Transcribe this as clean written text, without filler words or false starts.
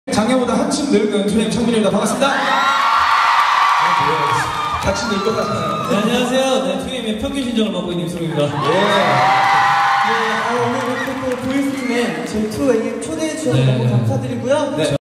작년보다 한층 늙은 투엠 창민입니다. 반갑습니다. 같이 늙 것 같잖아요. 네, 안녕하세요. 네, 투엠의 평균 신장을 맡고 있는 임수롱입니다. 오늘 이렇게 또 보이스팀에 저희 투에게 초대해 주셔서 네. 너무 감사드리고요. 네.